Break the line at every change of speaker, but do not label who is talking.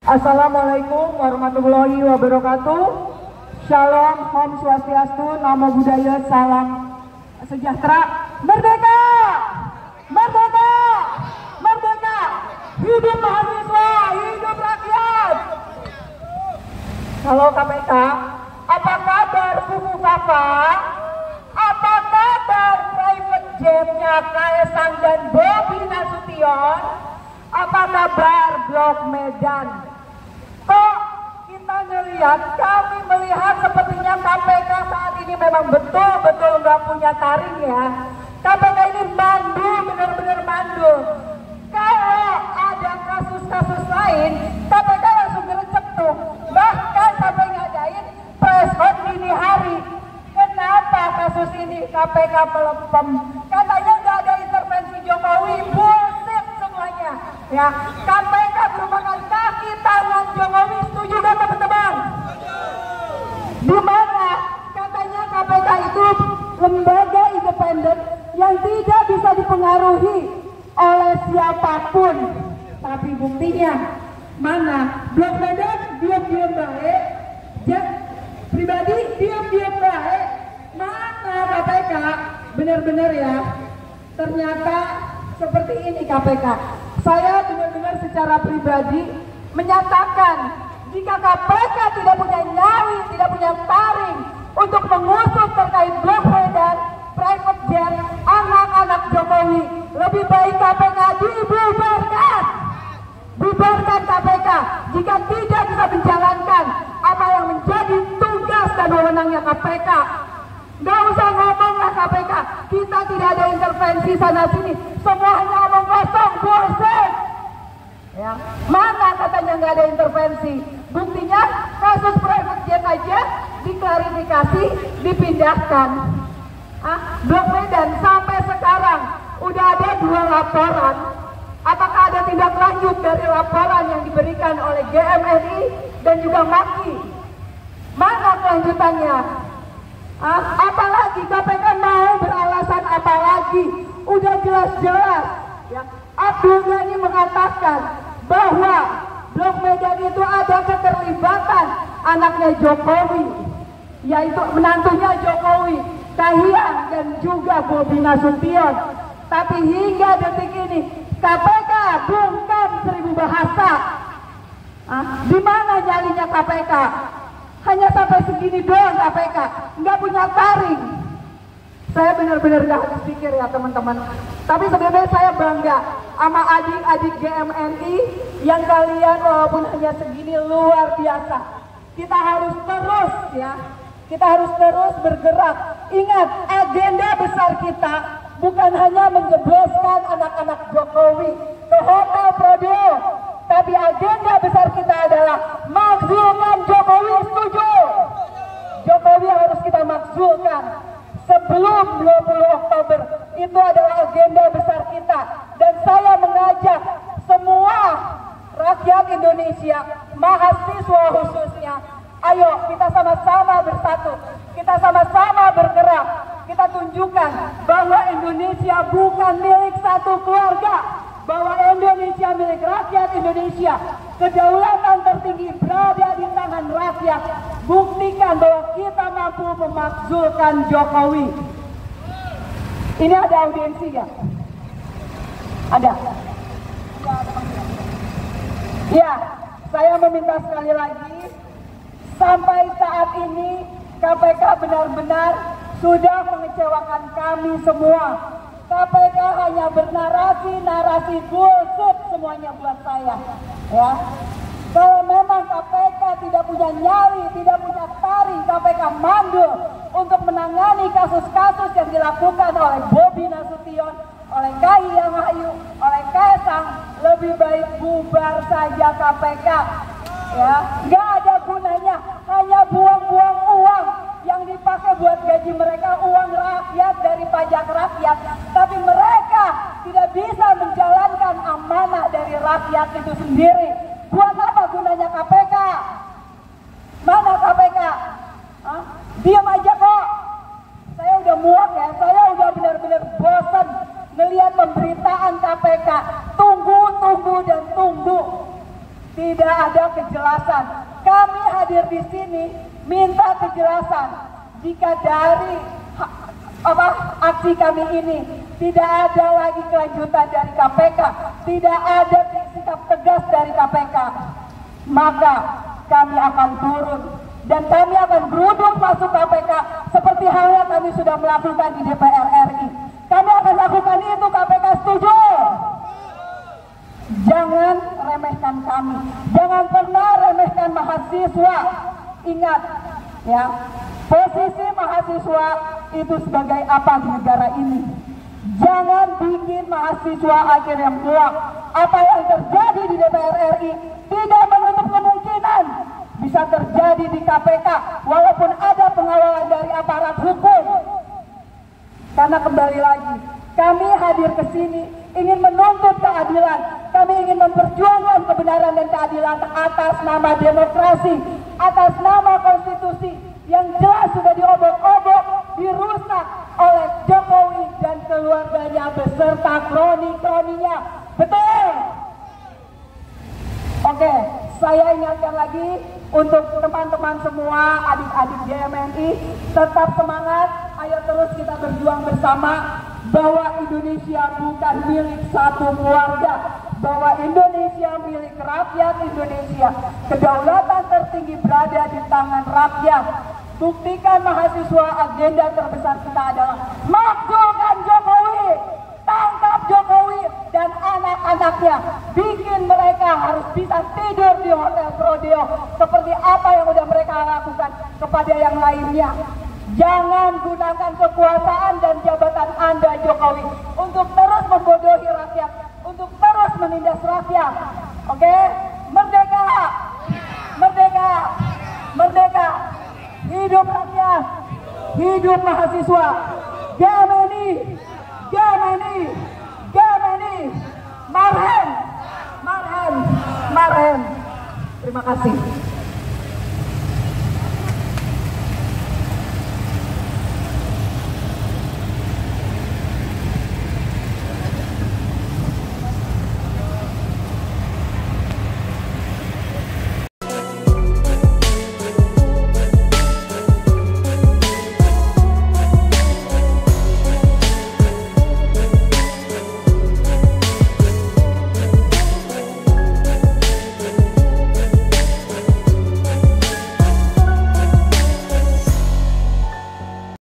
Assalamualaikum warahmatullahi wabarakatuh. Shalom, Om Swastiastu, Namo Buddhaya, salam sejahtera. Merdeka! Merdeka! Merdeka! Hidup mahasiswa, hidup rakyat! Halo KPK, apa kabar Kuku Kakak? Apa kabar private jetnya Kaesang dan Bobi Nasution? Apa kabar Blok Medan? Kok kita kami melihat sepertinya KPK saat ini memang betul-betul nggak punya taring ya. KPK ini mandul, benar-benar mandul. Kalau ada kasus-kasus lain, KPK langsung gercep tuh. Bahkan sampai ngadain press con dini hari. Kenapa kasus ini KPK melepem? Katanya nggak ada intervensi Jokowi, bullshit semuanya. Ya, KPK merupakan kaki tangan Jokowi, setuju kan teman-teman? Di mana katanya KPK itu lembaga independen yang tidak bisa dipengaruhi oleh siapapun. Tapi buktinya mana? Blok Medan diam-diam baik, Jet pribadi diam-diam baik. Mana KPK? Benar-benar ya, ternyata seperti ini KPK. Saya benar-benar secara pribadi menyatakan jika KPK tidak punya nyali, tidak punya taring untuk mengusut terkait Blok Medan, private jet, anak-anak Jokowi, lebih baik KPK dibubarkan. Bubarkan KPK jika tidak bisa menjalankan apa yang menjadi tugas dan wewenangnya KPK. Gak usah ngomonglah KPK, kita tidak ada intervensi sana sini, semuanya omong kosong, bullshit. Ya, mana katanya nggak ada intervensi? Buktinya kasus private jet aja diklarifikasi, dipindahkan. Blok Medan sampai sekarang udah ada 2 laporan. Apakah ada tindak lanjut dari laporan yang diberikan oleh GMNI dan juga MAKI? Mana kelanjutannya? Apalagi KPK mau beralasan apalagi? Udah jelas-jelas ya, Abdul Ghani mengatakan bahwa Blok Medan itu ada keterlibatan anaknya Jokowi, yaitu menantunya Jokowi, Kahiyang dan juga Bobi Nasution. Tapi hingga detik ini KPK bungkam 1000 bahasa. Di mana nyalinya KPK? Hanya sampai segini doang KPK, nggak punya taring. Saya benar-benar gak habis pikir ya teman-teman. Tapi sebenarnya saya bangga sama adik-adik GMNI yang kalian walaupun hanya segini luar biasa. Kita harus terus ya, kita harus terus bergerak. Ingat, agenda besar kita bukan hanya menjebloskan anak-anak Jokowi ke Hotel Prodeo, tapi agenda besar kita adalah makzulkan Jokowi, setuju? Jokowi harus kita makzulkan sebelum 20 Oktober. Itu adalah agenda besar kita. Dan saya mengajak semua rakyat Indonesia, mahasiswa khususnya, ayo kita sama-sama bersatu, kita sama-sama bergerak. Kita tunjukkan bahwa Indonesia bukan milik satu keluarga, bahwa Indonesia milik rakyat Indonesia. Kedaulatan tertinggi berada di tangan rakyat. Buktikan bahwa kita mampu memakzulkan Jokowi. Ini ada audiensi ya? Ada? Ya, saya meminta sekali lagi, sampai saat ini KPK benar-benar sudah mengecewakan kami semua. KPK hanya bernarasi bullshit semuanya buat saya. Ya, kalau memang KPK tidak punya nyali, tidak punya taring, KPK mandul untuk menangani kasus-kasus yang dilakukan oleh Bobi Nasution, oleh Kahiyang Ayu, oleh Kaesang, lebih baik bubar saja KPK. Ya, nggak ada gunanya, hanya buang-buang uang yang dipakai buat gaji mereka, uang rakyat dari pajak rakyat, tapi mereka tidak bisa menjalankan amanah dari rakyat itu sendiri. Buat apa gunanya KPK? Mana KPK? Diam aja kok. Saya udah muak ya, saya udah benar-benar bosan ngelihat pemberitaan KPK. Tunggu dan tunggu. tidak ada kejelasan. Kami hadir di sini minta kejelasan. Jika dari aksi kami ini tidak ada lagi kelanjutan dari KPK, tidak ada sikap tegas dari KPK, maka kami akan turun dan kami akan berunding masuk KPK seperti halnya kami sudah melakukan di DPR RI. Kami akan lakukan itu, KPK setuju. Jangan remehkan kami, jangan pernah remehkan mahasiswa. Ingat ya, posisi mahasiswa itu sebagai apa di negara ini. Jangan bikin mahasiswa akhirnya muak. Apa yang terjadi di DPR RI tidak menutup kemungkinan bisa terjadi di KPK walaupun ada pengawalan dari aparat hukum. Karena kembali lagi, kami hadir ke sini ingin menuntut keadilan. Kami ingin memperjuangkan kebenaran dan keadilan atas nama demokrasi, atas nama konstitusi yang jelas sudah diobok-obok, dirusak oleh Jokowi dan keluarganya beserta kroni-kroninya. Betul? Oke, saya ingatkan lagi untuk teman-teman semua, adik-adik JMNI, tetap semangat, ayo terus kita berjuang bersama bahwa Indonesia bukan milik satu keluarga, bahwa Indonesia milik rakyat Indonesia. Kedaulatan tertinggi berada di tangan rakyat. Buktikan mahasiswa, agenda terbesar kita adalah makzulkan Jokowi, tangkap Jokowi dan anak-anaknya, bikin mereka harus bisa tidur di hotel Prodeo seperti apa yang udah mereka lakukan kepada yang lainnya. Jangan gunakan kekuasaan dan jabatan Anda Jokowi untuk terus membodohi rakyat, untuk terus menindas rakyat. Oke? Merdeka! Merdeka! Merdeka! Hidup rakyat! Hidup mahasiswa! Gemini! Gemini! Gemini! Marhen! Marhen! Marhen! Terima kasih.